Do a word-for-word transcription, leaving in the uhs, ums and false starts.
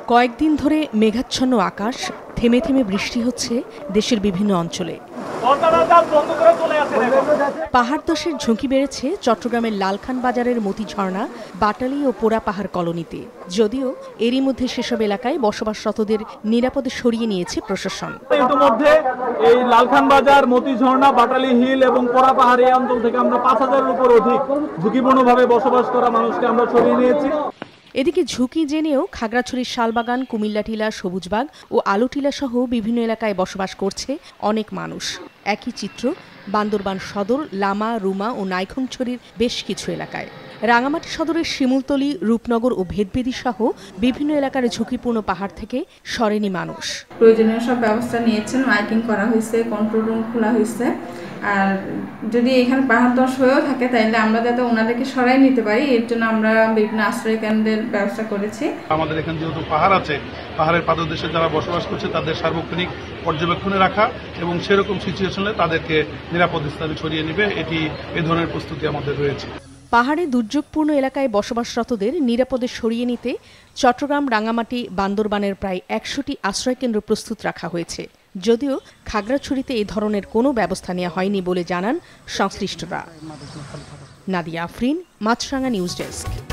কয়েকদিন ধরে মেঘাচ্ছন্ন আকাশ, থেমে থেমে বৃষ্টি হচ্ছে দেশের বিভিন্ন অঞ্চলে। পাহাড়ধসের ঝুঁকি বেড়েছে চট্টগ্রামের লালখান বাজারের মতিঝর্ণা, বাটালি ও পোড়া পাহাড় কলোনিতে। যদিও এরই মধ্যে সেসব এলাকায় বসবাসরতদের নিরাপদে সরিয়ে নিয়েছে প্রশাসন। ইতিমধ্যে এই লালখান বাজার, মতিঝর্ণা, বাটালি হিল এবং পোড়া পাহাড় এই অঞ্চল থেকে আমরা পাঁচ হাজারের উপর অধিক ঝুঁকিপূর্ণভাবে বসবাস করা মানুষকে আমরা সরিয়ে নিয়েছি। এদিকে ঝুঁকি জেনেও খাগড়াছড়ির শালবাগান, কুমিল্লাটিলা, সবুজবাগ ও আলুটিলা সহ বিভিন্ন এলাকায় বসবাস করছে অনেক মানুষ। একই চিত্র বান্দরবান সদর, লামা, রুমা ও নাইখংছড়ির বেশ কিছু এলাকায়। রাঙামাটি সদরের শিমুলতলী, রূপনগর ও ভেদবেদী সহ বিভিন্ন এলাকার ঝুঁকিপূর্ণ পাহাড় থেকে সরেনি মানুষ। প্রয়োজনীয় সব ব্যবস্থা নিয়েছেন, মাইকিং করা হয়েছে, কন্ট্রোল রুম খোলা হয়েছে। আর যদি এখানে পাহাড় ধস হয়েও থাকে তাহলে আমরা যাতে ওনাদেরকে সরাই নিতে পারি, এর জন্য আমরা বিভিন্ন আশ্রয় কেন্দ্রের ব্যবস্থা করেছি। আমাদের এখানে যেহেতু পাহাড় আছে, পাহাড়ের পাদদেশে যারা বসবাস করছে তাদের সার্বক্ষণিক পর্যবেক্ষণে রাখা এবং সেরকম সিচুয়েশনে তাদেরকে নিরাপদ স্থানে সরিয়ে নেবে, এটি এ ধরনের প্রস্তুতি আমাদের রয়েছে। পাহাড়ে দুর্যোগপূর্ণ এলাকায় বসবাসরতদের নিরাপদে সরিয়ে নিতে চট্টগ্রাম, রাঙামাটি, বান্দরবানের প্রায় একশোটি আশ্রয়কেন্দ্র প্রস্তুত রাখা হয়েছে। যদিও খাগড়াছড়িতে এই ধরনের কোনো ব্যবস্থা নেওয়া হয়নি বলে জানান সংশ্লিষ্টরা। Nadia Afrin, Maasranga news desk.